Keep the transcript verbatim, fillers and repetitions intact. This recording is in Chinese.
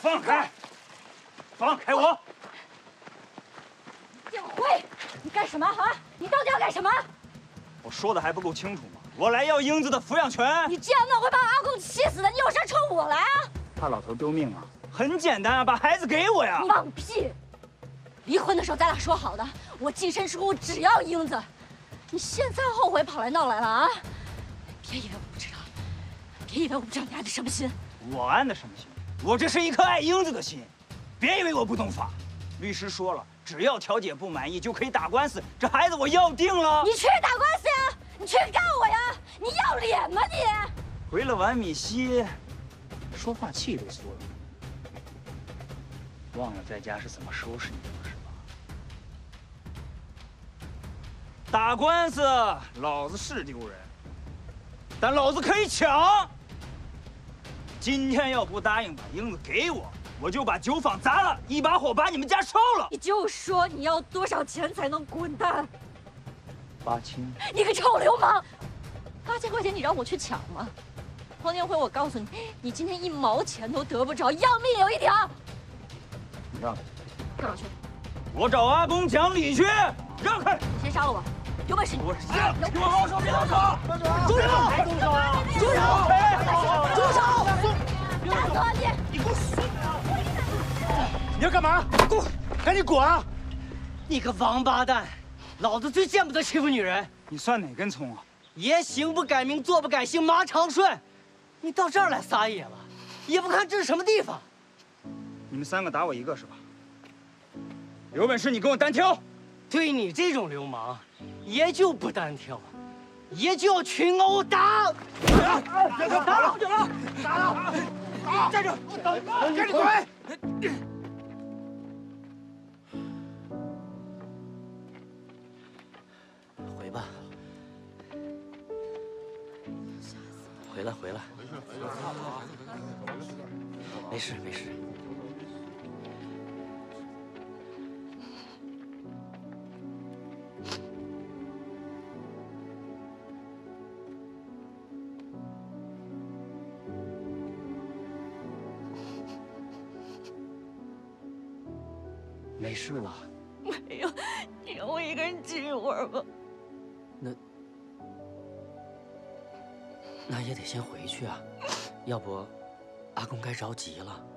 放开！放开我！ 江辉，你干什么啊？你到底要干什么？ 我说的还不够清楚吗？我来要英子的抚养权。 你这样弄会把阿公气死的，你有事冲我来啊？ 怕老头丢命啊？很简单啊，把孩子给我呀！ 放屁！离婚的时候咱俩说好的，我净身出户只要英子。你现在后悔跑来闹来了啊？别以为我不知道，别以为我不知道你安的什么心。 我安的什么心？我这是一颗爱英子的心。别以为我不懂法，律师说了，只要调解不满意就可以打官司。这孩子我要定了。 你去打官司呀！你去告我呀！你要脸吗你？ 回了碗米稀，说话气都缩了。忘了在家是怎么收拾你的了是吧？打官司，老子是丢人，但老子可以抢。今天要不答应把英子给我，我就把酒坊砸了，一把火把你们家烧了。 你就说你要多少钱才能滚蛋？ 八千。 你个臭流氓！八千块钱你让我去抢吗？黄天辉，我告诉你，你今天一毛钱都得不着，要命有一条。 你让开！ 干嘛去？ 我找阿公讲理去！让开！ 你先杀了我，有本事你！ 我让！给我好手，别动手！ 住手！ 动手！ 住手！住手！打死我你！ 你给我松开！你要干嘛？滚！赶紧滚啊！ 你个王八蛋！老子最见不得欺负女人。 你算哪根葱啊？ 爷行不改名，坐不改姓，马长顺，你到这儿来撒野了，也不看这是什么地方。 你们三个打我一个是吧？有本事你跟我单挑！ 对你这种流氓，爷就不单挑，爷就要群殴打。 打了！打了！打了！站住！赶紧滚！ 回吧，回来回来，没事没事。没事了。 没有，你让我一个人静一会儿吧。 那那也得先回去啊，要不阿公该着急了。